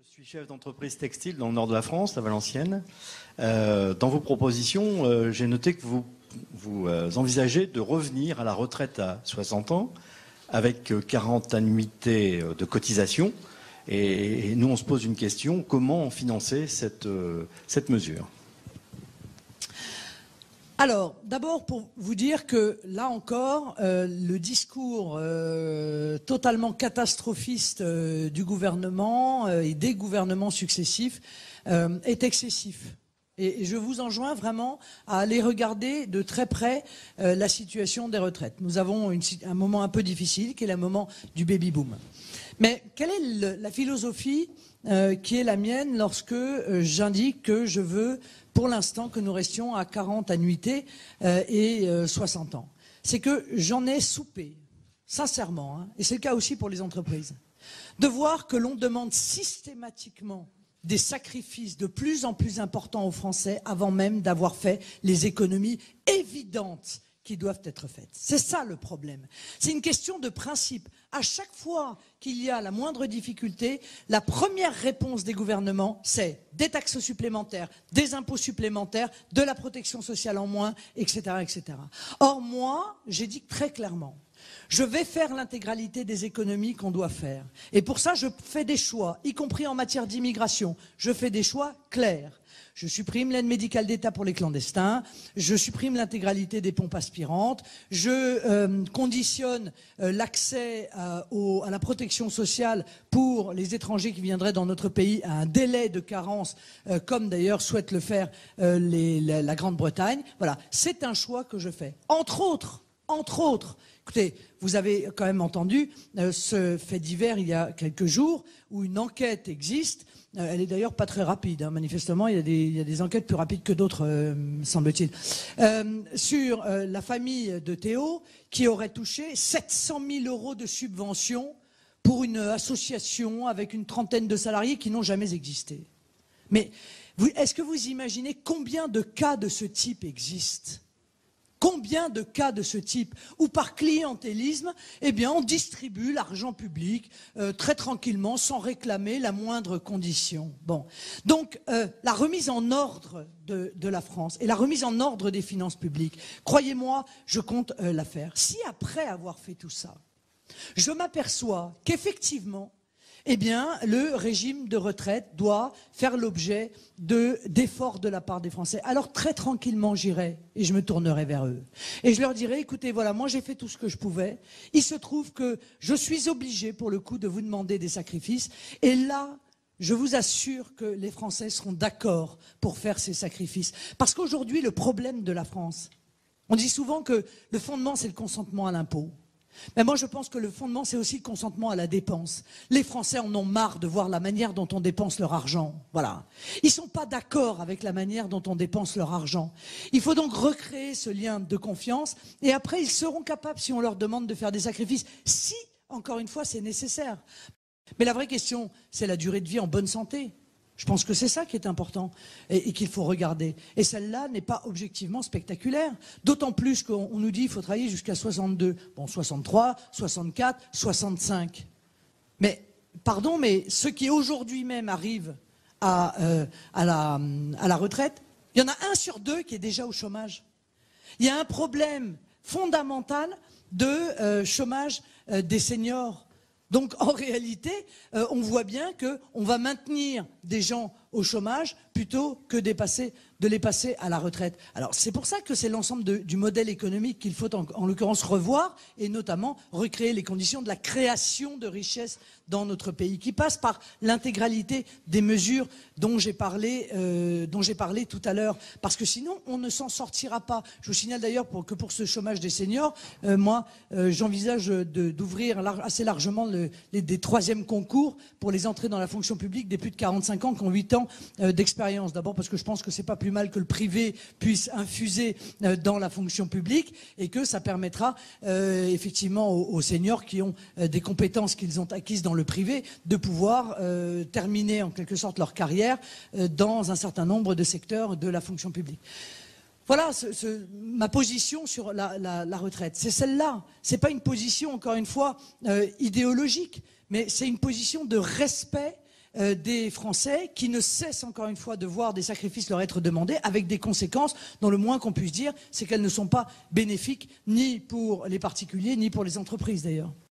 Je suis chef d'entreprise textile dans le nord de la France, à Valenciennes. Dans vos propositions, j'ai noté que vous envisagez de revenir à la retraite à 60 ans avec 40 annuités de cotisation. Et nous, on se pose une question, comment financer cette mesure ? Alors, d'abord pour vous dire que, là encore, le discours totalement catastrophiste du gouvernement et des gouvernements successifs est excessif. Et je vous enjoins vraiment à aller regarder de très près la situation des retraites. Nous avons un moment un peu difficile, qui est le moment du baby-boom. Mais quelle est la philosophie qui est la mienne lorsque j'indique que je veux, pour l'instant, que nous restions à 40 annuités et 60 ans? C'est que j'en ai soupé, sincèrement, hein, et c'est le cas aussi pour les entreprises, de voir que l'on demande systématiquement des sacrifices de plus en plus importants aux Français avant même d'avoir fait les économies évidentes qui doivent être faites. C'est ça le problème. C'est une question de principe. À chaque fois qu'il y a la moindre difficulté, la première réponse des gouvernements, c'est des taxes supplémentaires, des impôts supplémentaires, de la protection sociale en moins, etc., etc. Or, moi, j'ai dit très clairement, je vais faire l'intégralité des économies qu'on doit faire. Et pour ça, je fais des choix, y compris en matière d'immigration. Je fais des choix clairs. Je supprime l'aide médicale d'État pour les clandestins, je supprime l'intégralité des pompes aspirantes, je conditionne l'accès à la protection sociale pour les étrangers qui viendraient dans notre pays à un délai de carence, comme d'ailleurs souhaite le faire la Grande-Bretagne. Voilà, c'est un choix que je fais. Entre autres, écoutez, vous avez quand même entendu ce fait divers il y a quelques jours où une enquête existe. Elle est d'ailleurs pas très rapide, hein. Manifestement, il y a des enquêtes plus rapides que d'autres, semble-t-il. Sur la famille de Théo, qui aurait touché 700 000 € de subventions pour une association avec une trentaine de salariés qui n'ont jamais existé. Mais est-ce que vous imaginez combien de cas de ce type existent ? Combien de cas de ce type où par clientélisme, eh bien, on distribue l'argent public très tranquillement, sans réclamer la moindre condition. Bon, donc la remise en ordre de la France et la remise en ordre des finances publiques, croyez-moi, je compte la faire. Si après avoir fait tout ça, je m'aperçois qu'effectivement, eh bien, le régime de retraite doit faire l'objet d'efforts de la part des Français. Alors très tranquillement, j'irai et je me tournerai vers eux. Et je leur dirai, écoutez, voilà, moi j'ai fait tout ce que je pouvais. Il se trouve que je suis obligé, pour le coup, de vous demander des sacrifices. Et là, je vous assure que les Français seront d'accord pour faire ces sacrifices. Parce qu'aujourd'hui, le problème de la France, on dit souvent que le fondement, c'est le consentement à l'impôt. Mais moi, je pense que le fondement, c'est aussi le consentement à la dépense. Les Français en ont marre de voir la manière dont on dépense leur argent. Voilà. Ils ne sont pas d'accord avec la manière dont on dépense leur argent. Il faut donc recréer ce lien de confiance. Et après, ils seront capables, si on leur demande de faire des sacrifices, si, encore une fois, c'est nécessaire. Mais la vraie question, c'est la durée de vie en bonne santé. Je pense que c'est ça qui est important et qu'il faut regarder. Et celle-là n'est pas objectivement spectaculaire. D'autant plus qu'on nous dit qu'il faut travailler jusqu'à 62. Bon, 63, 64, 65. Mais, pardon, mais ceux qui aujourd'hui même arrivent à la retraite, il y en a 1 sur 2 qui est déjà au chômage. Il y a un problème fondamental de chômage des seniors. Donc en réalité, on voit bien qu'on va maintenir des gens au chômage plutôt que de les passer à la retraite. Alors c'est pour ça que c'est l'ensemble du modèle économique qu'il faut en l'occurrence revoir et notamment recréer les conditions de la création de richesses dans notre pays qui passe par l'intégralité des mesures dont j'ai parlé tout à l'heure. Parce que sinon, on ne s'en sortira pas. Je vous signale d'ailleurs que pour ce chômage des seniors, moi, j'envisage d'ouvrir assez largement des 3e concours pour les entrées dans la fonction publique des plus de 45 ans qui ont 8 ans d'expérience. D'abord parce que je pense que c'est pas plus mal que le privé puisse infuser dans la fonction publique et que ça permettra effectivement aux seniors qui ont des compétences qu'ils ont acquises dans le privé de pouvoir terminer en quelque sorte leur carrière dans un certain nombre de secteurs de la fonction publique. Voilà ma position sur la retraite. C'est celle-là. C'est pas une position, encore une fois, idéologique, mais c'est une position de respect des Français qui ne cessent encore une fois de voir des sacrifices leur être demandés, avec des conséquences dont le moins qu'on puisse dire, c'est qu'elles ne sont pas bénéfiques ni pour les particuliers, ni pour les entreprises d'ailleurs.